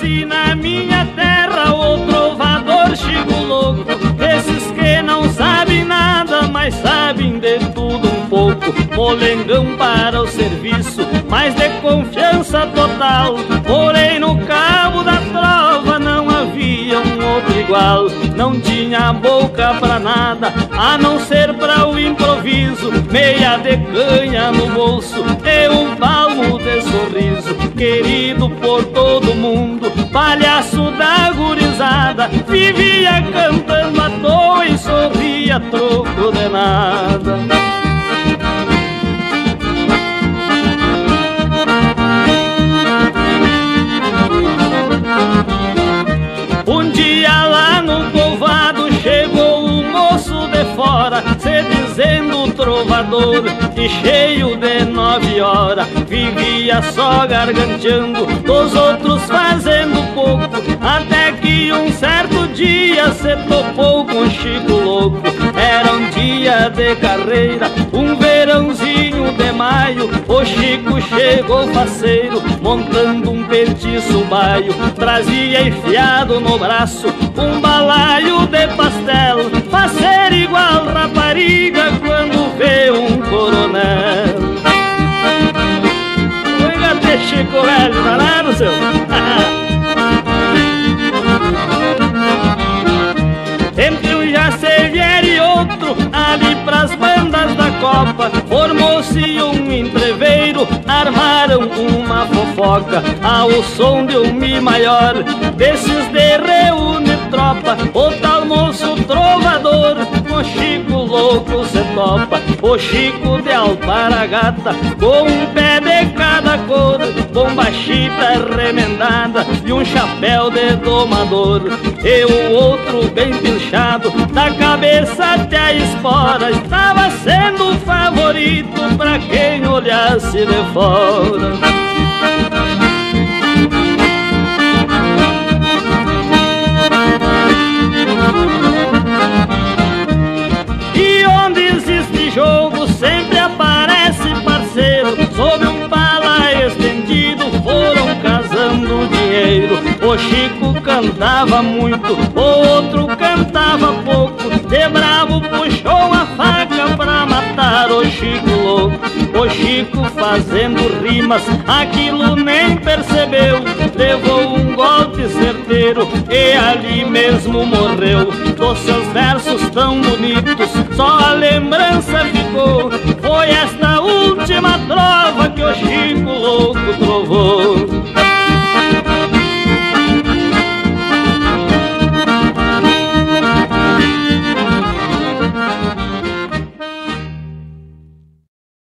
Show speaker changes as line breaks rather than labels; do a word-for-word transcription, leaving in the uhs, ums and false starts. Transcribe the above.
conheci na minha terra o trovador Chico Louco, esses que não sabem nada, mas sabem de tudo um pouco. Molengão para o serviço, mas de confiança total. Porém no cabo da trova não havia um outro igual. Não tinha boca pra nada, a não ser pra o improviso. Meia de canha no bolso e um palmo de sorriso. Querido por todo mundo, palhaço da gurizada, vivia cantando à toa e sorria troco de nada. Um dia lá no povoado chegou um moço de fora, se dizendo trovador e cheio de nove horas. Vivia só garganteando, dos outros fazendo pouco, até que um certo dia se topou com Chico Louco. Era um dia de carreira, um verãozinho de maio. O Chico chegou faceiro, montando um petiço baio. Trazia enfiado no braço um balaio de pastel, fazer igual rapariga quando vê um coronel. Oiga, de Chico velho, vai lá no seu. Entre um jacevier e outro, ali pras bandas da Copa, formou-se um entreveiro, armaram uma fofoca ao som de um mi maior, desses de reúne tropa. O tal moço trovador com Chico Louco se topa. O Chico de alparagata, com um pé de cada cor, bombachita remendada e um chapéu de domador. E o outro bem pilchado, da cabeça até a espora, estava sendo o favorito pra quem olhasse de fora. E onde existe jogo sempre aparece parceiro, sob um pala estendido foram casando dinheiro. O Chico cantava muito, o outro cantava pouco, de bravo puxou a faca pra matar o Chico Louco. O Chico fazendo rimas, aquilo nem percebeu, levou um golpe certeiro e ali mesmo morreu. Dos seus versos tão bonitos, só a lembrança ficou, foi esta última trova que o Chico Louco trovou.